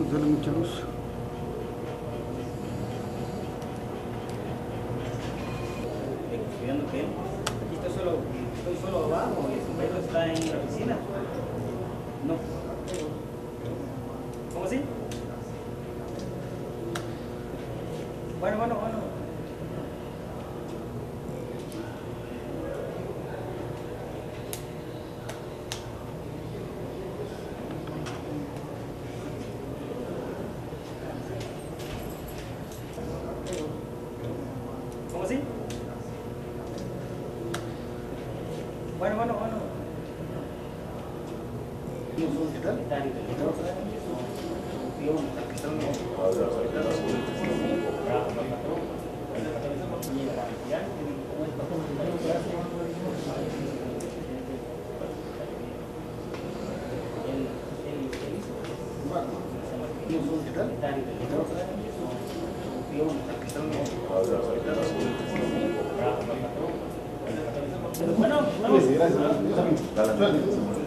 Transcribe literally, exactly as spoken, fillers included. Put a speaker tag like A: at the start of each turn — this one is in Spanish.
A: Sale mucha luz.
B: Estudiando qué? Aquí estoy solo, estoy solo abajo y su perro está en la oficina. No. ¿Cómo así? Bueno, bueno, bueno. ¿Cómo así? Bueno, bueno, bueno. ¿Qué tal? Bueno, vamos.
C: Sí, gracias.